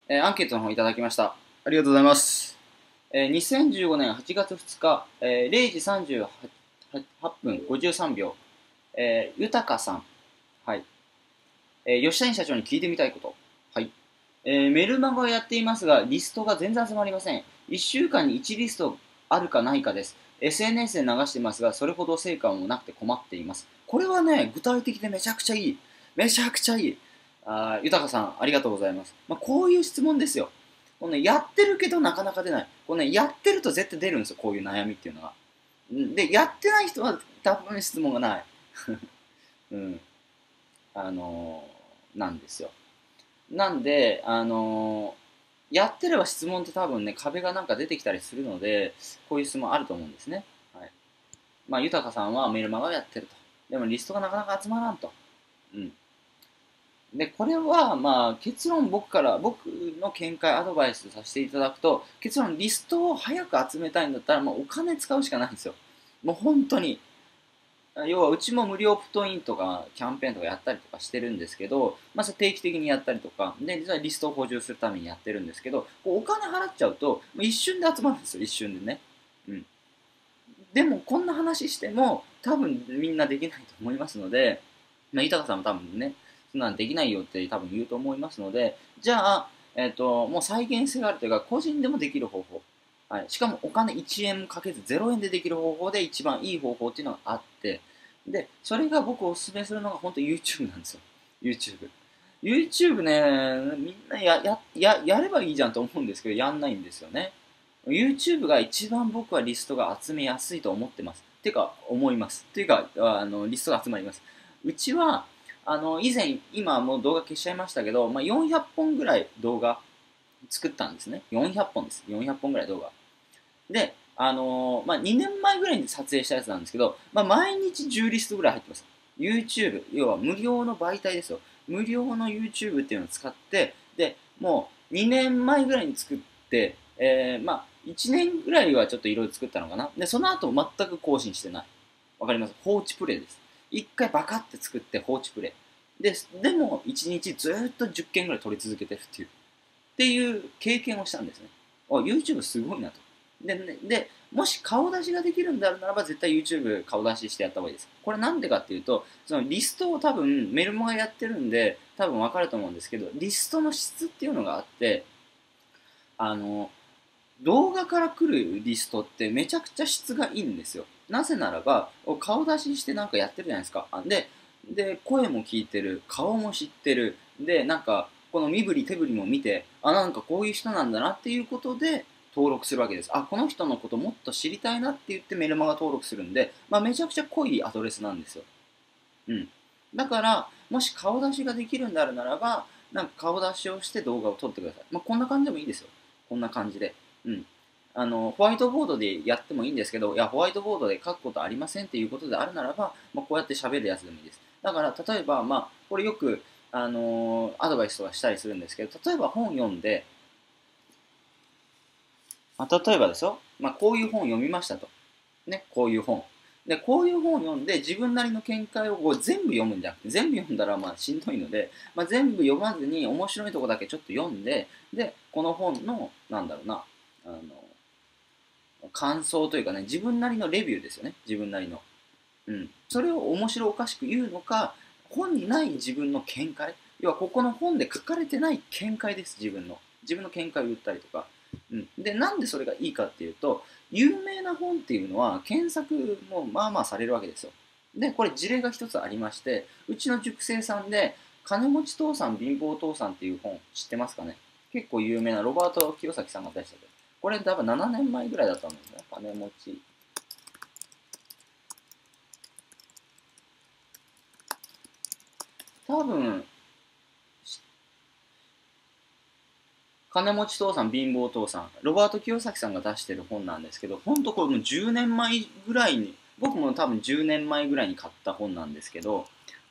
アンケートの方いただきました。ありがとうございます。2015年8月2日、0時38分53秒、豊さん、はい。吉谷社長に聞いてみたいこと。はい。メルマガをやっていますが、リストが全然集まりません。1週間に1リストあるかないかです。SNS で流していますが、それほど成果もなくて困っています。これはね、具体的でめちゃくちゃいい。めちゃくちゃいい。豊さん、ありがとうございます。こういう質問ですよ。このね、やってるけどなかなか出ない。このね、やってると絶対出るんですよ、こういう悩みっていうのは。で、やってない人は多分質問がない。うん。なんですよ。なんで、やってれば質問って多分ね、壁がなんか出てきたりするので、こういう質問あると思うんですね。はい。豊さんはメルマガをやってると。でもリストがなかなか集まらんと。うん。で、これは、結論僕の見解、アドバイスさせていただくと、結論、リストを早く集めたいんだったら、お金使うしかないんですよ。もう本当に。要はうちも無料プトインとかキャンペーンとかやったりとかしてるんですけど、それ定期的にやったりとかで、実はリストを補充するためにやってるんですけど、こうお金払っちゃうともう一瞬で集まるんですよ、一瞬でね。うん、でもこんな話しても多分みんなできないと思いますので、豊さんも多分ね、そんなんできないよって多分言うと思いますので、じゃあ、もう再現性があるというか個人でもできる方法、はい、しかもお金1円かけず0円でできる方法で一番いい方法っていうのがあって、でそれが僕おすすめするのが本当 YouTube なんですよ。 YouTube ね、みんなやればいいじゃんと思うんですけど、やんないんですよね。YouTube が一番僕はリストが集めやすいと思ってます。てか、思います。ていうか、リストが集まります。うちは、以前、今はもう動画消しちゃいましたけど、400本ぐらい動画作ったんですね。400本です。400本ぐらい動画。で、2年前ぐらいに撮影したやつなんですけど、毎日10リストぐらい入ってます。YouTube、要は無料の媒体ですよ。無料の YouTube っていうのを使って、で、もう2年前ぐらいに作って、1年ぐらいはちょっといろいろ作ったのかな。で、その後全く更新してない。わかります？放置プレイです。一回バカって作って放置プレイ。でも1日ずっと10件ぐらい撮り続けてるっていう経験をしたんですね。YouTube すごいなと。で、もし顔出しができるんであるならば、絶対 YouTube 顔出ししてやった方がいいです。これなんでかっていうと、そのリストを多分メルマガやってるんで、多分わかると思うんですけど、リストの質っていうのがあって、あの、動画から来るリストってめちゃくちゃ質がいいんですよ。なぜならば、顔出ししてなんかやってるじゃないですか。で、声も聞いてる、顔も知ってる、で、なんか、この身振り手振りも見て、なんかこういう人なんだなっていうことで登録するわけです。この人のこともっと知りたいなって言ってメルマガ登録するんで、めちゃくちゃ濃いアドレスなんですよ。うん。だから、もし顔出しができるんであるならば、なんか顔出しをして動画を撮ってください。こんな感じでもいいですよ。こんな感じで。うん。ホワイトボードでやってもいいんですけど、いや、ホワイトボードで書くことありませんっていうことであるならば、こうやって喋るやつでもいいです。だから、例えば、これよく、アドバイスとかしたりするんですけど、例えば本読んで、例えばですよ、こういう本を読みましたと。ね、こういう本。で、こういう本を読んで、自分なりの見解をこう全部読むんじゃなくて、全部読んだらしんどいので、全部読まずに面白いとこだけちょっと読んで、で、この本の、なんだろうな、あの、感想というかね、自分なりのレビューですよね、自分なりの。うん。それを面白おかしく言うのか、本にない自分の見解、要はここの本で書かれてない見解です、自分の。自分の見解を言ったりとか。うん。で、なんでそれがいいかっていうと、有名な本っていうのは検索もまあまあされるわけですよ。で、これ事例が一つありまして、うちの塾生さんで、金持ち父さん貧乏父さんっていう本知ってますかね？結構有名なロバート清崎さんが出したけど、これ多分7年前ぐらいだったんですね。金持ち多分、金持ち父さん、貧乏父さん、ロバート清崎さんが出してる本なんですけど、本当これもう10年前ぐらいに、僕も多分10年前ぐらいに買った本なんですけど、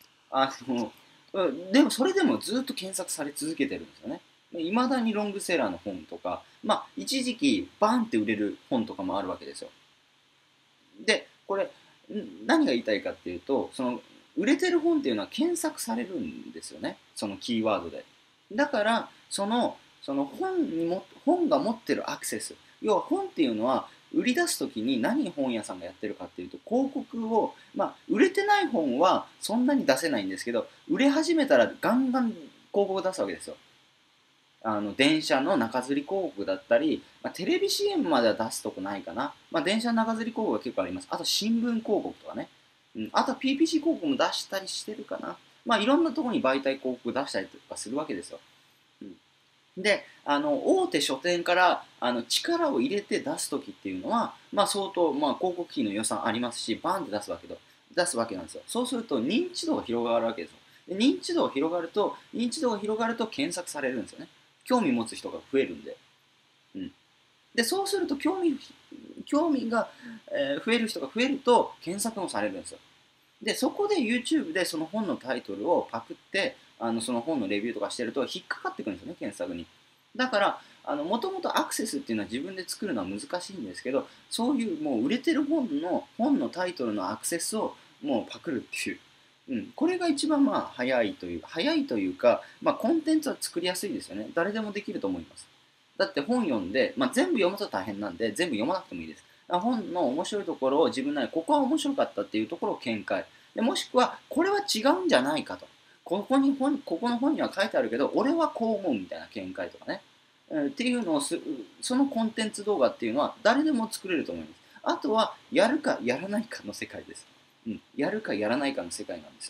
でもそれでもずっと検索され続けてるんですよね。いまだにロングセラーの本とか、一時期バンって売れる本とかもあるわけですよ。で、これ、何が言いたいかっていうと、その、売れてる本っていうのは検索されるんですよね。そのキーワードで。だから、 その本が持ってるアクセス、要は本っていうのは売り出す時に何本屋さんがやってるかっていうと、広告を、売れてない本はそんなに出せないんですけど、売れ始めたらガンガン広告を出すわけですよ。電車の中吊り広告だったり、テレビ CM までは出すとこないかな。電車の中吊り広告が結構あります。あと新聞広告とかね。あとは PPC 広告も出したりしてるかな。いろんなところに媒体広告出したりとかするわけですよ。で、大手書店から力を入れて出すときっていうのは、相当、広告費の予算ありますし、バンって出すわけなんですよ。そうすると認知度が広がるわけですよ。で認知度が広がると、検索されるんですよね。興味持つ人が増えるんで。うん、で、そうすると興味が、増える人が増えると検索もされるんですよ。で、そこで YouTube でその本のタイトルをパクって、その本のレビューとかしてると引っかかってくるんですよね、検索に。だから、もともとアクセスっていうのは自分で作るのは難しいんですけど、そういうもう売れてる本のタイトルのアクセスをもうパクるっていう。これが一番早いというか、コンテンツは作りやすいですよね。誰でもできると思います。だって本読んで、全部読むと大変なんで、全部読まなくてもいいです。本の面白いところを自分なり、ここは面白かったっていうところを見解。でもしくは、これは違うんじゃないかと。ここの本には書いてあるけど、俺はこう思うみたいな見解とかね。っていうのをそのコンテンツ動画っていうのは誰でも作れると思います。あとは、やるかやらないかの世界です。やるかやらないかの世界なんですよ。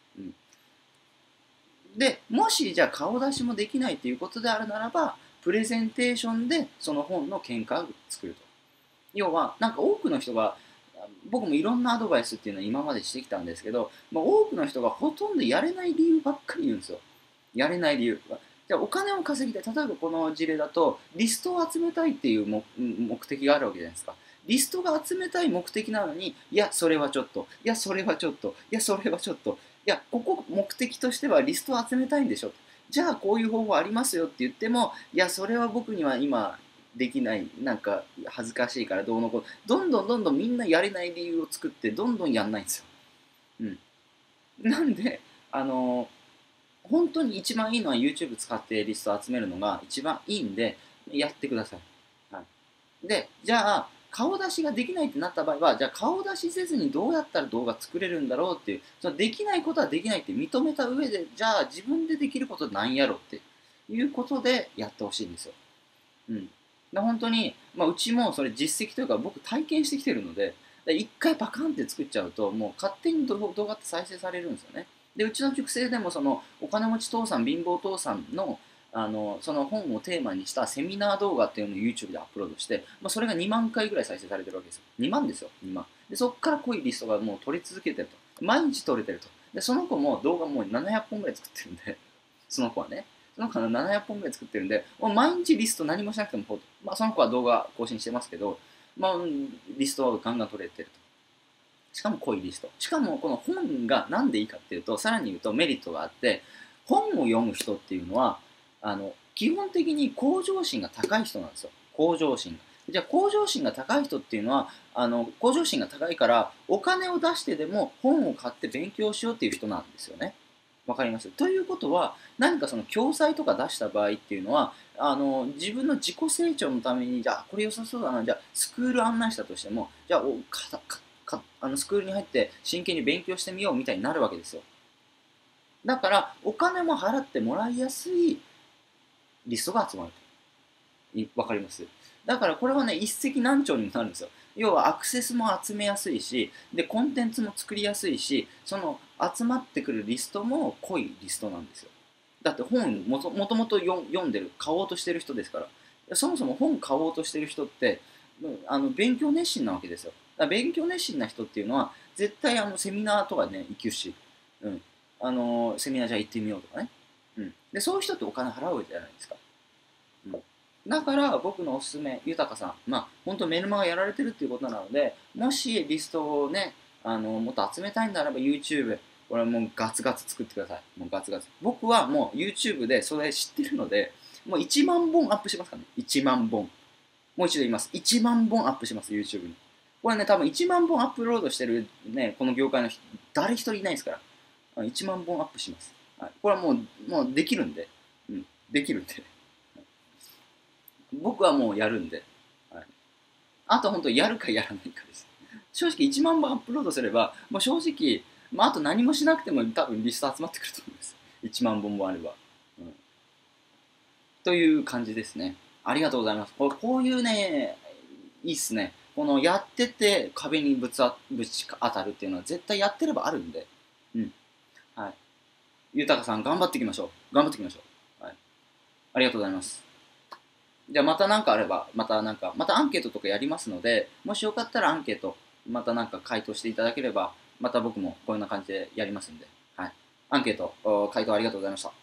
で、もしじゃあ顔出しもできないということであるならば、プレゼンテーションでその本の見解を作ると。要は、なんか多くの人が、僕もいろんなアドバイスっていうのは今までしてきたんですけど、多くの人がほとんどやれない理由ばっかり言うんですよ。やれない理由。じゃあお金を稼ぎたい。例えばこの事例だと、リストを集めたいっていう目的があるわけじゃないですか。リストが集めたい目的なのに、いや、それはちょっと、いや、それはちょっと、いや、それはちょっと、いや、ここ目的としてはリストを集めたいんでしょ。じゃあこういう方法ありますよって言っても、いや、それは僕には今できない、なんか恥ずかしいからどうのこうの、どんどんみんなやれない理由を作って、どんどんやんないんですよ。うん。なんで、あの本当に一番いいのは YouTube 使ってリストを集めるのが一番いいんで、やってください。はい、で、じゃあ、顔出しができないってなった場合は、じゃあ顔出しせずにどうやったら動画作れるんだろうっていう、そのできないことはできないって認めた上で、じゃあ自分でできることなんやろっていうことでやってほしいんですよ。本当に、うちもそれ実績というか僕体験してきてるので、一回パカンって作っちゃうと、もう勝手に動画って再生されるんですよね。で、うちの塾生でもそのお金持ち父さん、貧乏父さんのその本をテーマにしたセミナー動画っていうのを YouTube でアップロードして、それが2万回ぐらい再生されてるわけですよ。2万ですよ、2万。で、そこから濃いリストがもう取り続けてると。毎日取れてると。で、その子も動画もう700本ぐらい作ってるんで、その子はね。その子は700本ぐらい作ってるんで、もう毎日リスト何もしなくても、その子は動画更新してますけど、リストはガンガン取れてると。しかも濃いリスト。しかもこの本が何でいいかっていうと、さらに言うとメリットがあって、本を読む人っていうのは、基本的に向上心が高い人なんですよ。向上心が。じゃあ向上心が高い人っていうのは、向上心が高いからお金を出してでも本を買って勉強しようっていう人なんですよね。わかります。ということは、何かその教材とか出した場合っていうのは、自分の自己成長のために、じゃあこれ良さそうだな、じゃあスクール案内したとしても、じゃあスクールに入って真剣に勉強してみようみたいになるわけですよ。だからお金も払ってもらいやすいリストが集まると。わかります。だからこれはね、一石何鳥にもなるんですよ。要はアクセスも集めやすいし、で、コンテンツも作りやすいし、その集まってくるリストも濃いリストなんですよ。だって本もともと読んでる、買おうとしてる人ですから。そもそも本買おうとしてる人って、勉強熱心なわけですよ。だから勉強熱心な人っていうのは、絶対セミナーとかね、行くし、うん、セミナーじゃあ行ってみようとかね。で、そういう人ってお金払うじゃないですか。だから僕のおすすめ、豊さん、本当メルマガやられてるっていうことなので、もしリストをね、もっと集めたいんならば YouTube、これはもうガツガツ作ってください。もうガツガツ。僕はもう YouTube でそれ知ってるので、もう1万本アップしますからね。1万本。もう一度言います。1万本アップします、YouTube に。これね、多分1万本アップロードしてるね、この業界の人、誰一人いないですから。1万本アップします。はい、これはもうできるんで。できるんで。 僕はもうやるんで、はい、あと本当やるかやらないかです。正直1万本アップロードすれば、もう正直、まあ、あと何もしなくても多分リスト集まってくると思うんです。1万本もあれば。うん、という感じですね。ありがとうございます。こういうね、いいっすね。このやってて壁にぶち当たるっていうのは絶対やってればあるんで。うん。はい。豊さん頑張っていきましょう。頑張っていきましょう。はい。ありがとうございます。じゃあまた何かあれば、またアンケートとかやりますので、もしよかったらアンケート、また回答していただければ、また僕もこんな感じでやりますんで、はい。アンケート、回答ありがとうございました。